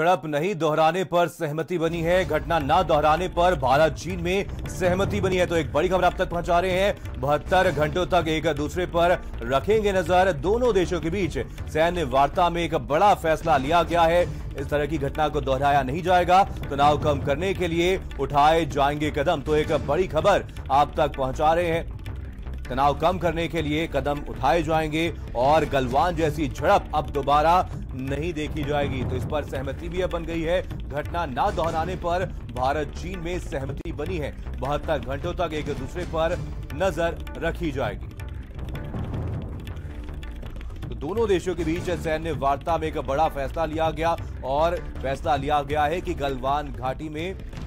झड़प नहीं दोहराने पर सहमति बनी है। घटना ना दोहराने पर भारत चीन में सहमति बनी है। तो एक बड़ी खबर आप तक पहुंचा रहे हैं। 72 घंटों तक एक दूसरे पर रखेंगे नजर। दोनों देशों के बीच सैन्य वार्ता में एक बड़ा फैसला लिया गया है। इस तरह की घटना को दोहराया नहीं जाएगा। तनाव कम करने के लिए उठाए जाएंगे कदम। तो एक बड़ी खबर आप तक पहुंचा रहे हैं। तनाव कम करने के लिए कदम उठाए जाएंगे और गलवान जैसी झड़प अब दोबारा नहीं देखी जाएगी। तो इस पर सहमति भी अब बन गई है। घटना ना दोहराने पर भारत चीन में सहमति बनी है। 72 घंटों तक एक दूसरे पर नजर रखी जाएगी। तो दोनों देशों के बीच सैन्य वार्ता में एक बड़ा फैसला लिया गया और फैसला लिया गया है कि गलवान घाटी में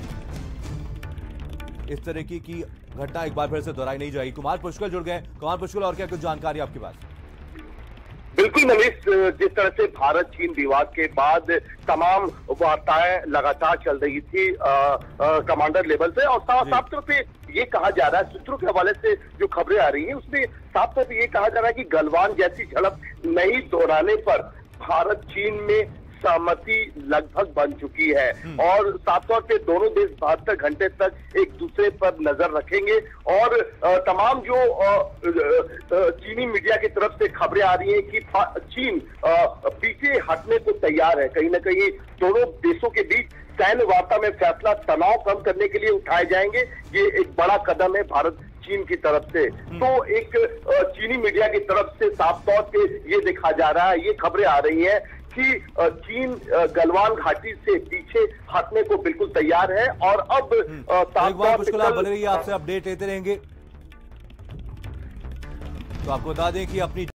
इस तरह की घटना एक बार फिर से दोहराई नहीं जाएगी। कुमार पुष्कर जुड़ गए। कुमार पुष्कर, और क्या कुछ जानकारी आपके पास? बिल्कुल मनीष, जिस तरह से भारत चीन विवाद के बाद तमाम वार्ताएं लगातार चल रही थी कमांडर लेवल से, और साफ तौर पे ये कहा जा रहा है, सूत्रों के हवाले से जो खबरें आ रही हैं उसमें साफ तौर पे ये कहा जा रहा है कि गलवान जैसी झड़प नहीं दोहराने पर भारत चीन में सहमति लगभग बन चुकी है। और साफ तौर पे दोनों देश 72 घंटे तक एक दूसरे पर नजर रखेंगे। और तमाम जो चीनी मीडिया की तरफ से खबरें आ रही हैं कि चीन पीछे हटने को तैयार है। कहीं ना कहीं दोनों देशों के बीच सैन्य वार्ता में फैसला तनाव कम करने के लिए उठाए जाएंगे। ये एक बड़ा कदम है भारत चीन की तरफ से। तो एक चीनी मीडिया की तरफ से साफ तौर पे ये देखा जा रहा है, ये खबरें आ रही हैं कि चीन गलवान घाटी से पीछे हटने को बिल्कुल तैयार है। और अब बने रहिए, आपसे अपडेट लेते रहेंगे। तो आपको बता दें कि अपनी